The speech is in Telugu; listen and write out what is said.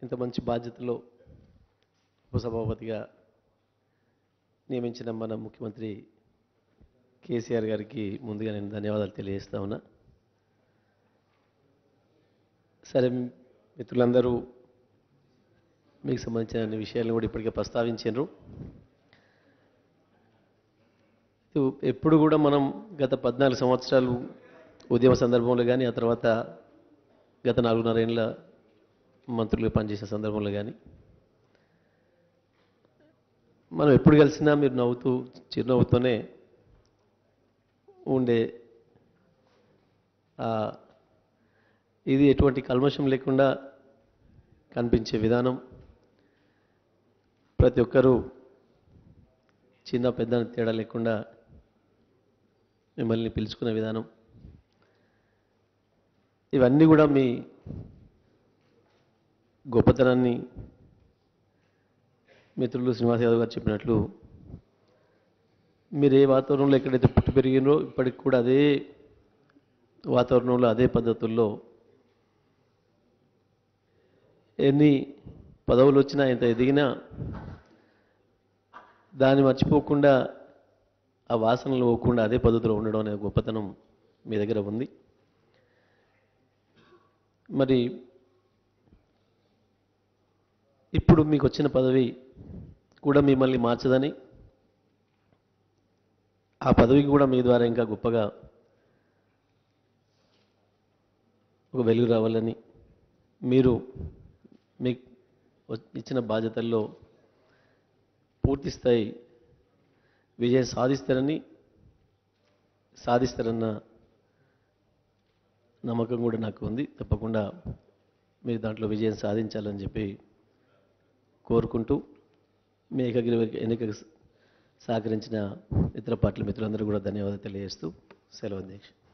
ఇంత మంచి బాధ్యతలో ఉపసభాపతిగా నియమించిన మన ముఖ్యమంత్రి కేసీఆర్ గారికి ముందుగా నేను ధన్యవాదాలు తెలియజేస్తా ఉన్నా. సరే మిత్రులందరూ మీకు సంబంధించిన అన్ని విషయాలను కూడా ఇప్పటికే ప్రస్తావించారు. ఎప్పుడు కూడా మనం గత 14 సంవత్సరాలు ఉద్యమ సందర్భంలో కానీ ఆ తర్వాత గత 4.5 ఏళ్ళ మంత్రులుగా పనిచేసే సందర్భంలో కానీ మనం ఎప్పుడు కలిసినా మీరు నవ్వుతూ చిరునవ్వుతూనే ఉండే ఇది ఎటువంటి కల్మషం లేకుండా కనిపించే విధానం, ప్రతి ఒక్కరూ చిన్న పెద్ద తేడా లేకుండా మిమ్మల్ని పిలుచుకునే విధానం, ఇవన్నీ కూడా మీ గొప్పతనాన్ని మిత్రులు శ్రీనివాస్ యాదవ్ గారు చెప్పినట్లు మీరు ఏ వాతావరణంలో ఎక్కడైతే పుట్టి పెరిగినో ఇప్పటికి కూడా అదే వాతావరణంలో అదే పద్ధతుల్లో ఎన్ని పదవులు వచ్చినా ఎంత ఎదిగినా దాన్ని మర్చిపోకుండా ఆ వాసనలు పోకుండా అదే పద్ధతిలో ఉండడం అనే గొప్పతనం మీ దగ్గర ఉంది. మరి ఇప్పుడు మీకు వచ్చిన పదవి కూడా మిమ్మల్ని మార్చదని, ఆ పదవికి కూడా మీ ద్వారా ఇంకా గొప్పగా ఒక వెలుగు రావాలని, మీరు మీకు ఇచ్చిన బాధ్యతల్లో పూర్తి స్థాయి విజయం సాధిస్తారన్న నమ్మకం కూడా నాకు ఉంది. తప్పకుండా మీరు దాంట్లో విజయం సాధించాలని చెప్పి కోరుకుంటూ మీ ఎన్నికకు సహకరించిన ఇతర పార్టీల మిత్రులందరూ కూడా ధన్యవాదాలు తెలియజేస్తూ సెలవు అధ్యక్ష.